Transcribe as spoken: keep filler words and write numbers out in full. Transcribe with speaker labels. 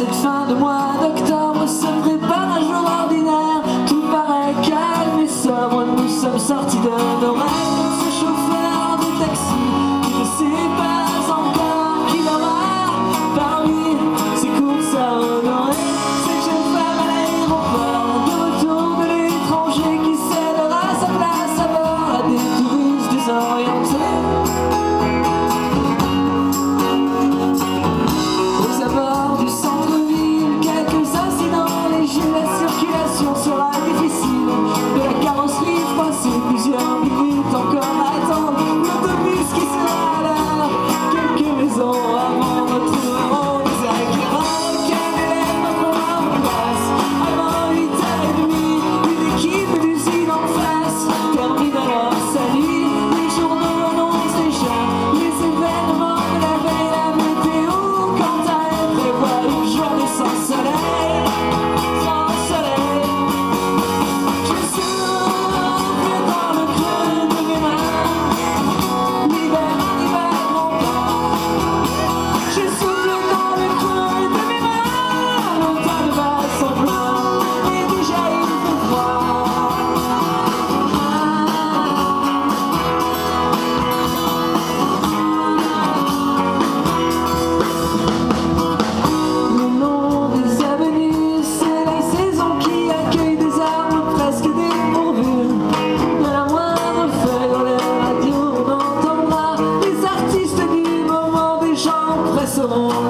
Speaker 1: cette fin de mois d'octobre se prépare un jour ordinaire. Tout paraît calme et sobre, nous sommes sortis de nos rêves. Ce chauffeur de taxi qui ne sait pas encore qu'il aura parmi ses courses à honorer. Cette jeune femme à l'aéroport, de retour de l'étranger, qui cédera sa place à bord à des touristes désorientés. Aux abords du centre-ville, quelques incidents légers, la circulation sera difficile. De la carrosserie froissée, plusieurs minutes encore à attendre l'autobus qui sera à l'heure. Quelques maisons avant retrouveront des éclaireurs. Aucun élève n'entrera en classe avant huit heures trente. Une équipe d'usine en face termine alors sa nuit. Les journaux annoncent déjà les événements de la veille. La météo, quant à elle, prévoit une journée sans soleil. Sans soleil. Je souffle dans le creux de mes mains. L'hiver arrive à grands pas. Je souffle dans le creux de mes mains. L'automne va semblant et déjà il fait froid. Le long des avenues, c'est la saison qui accueille des arbres presque dépourvus. De la moindre feuille dans les radios, on entendra les artistes du moment. Des gens presseront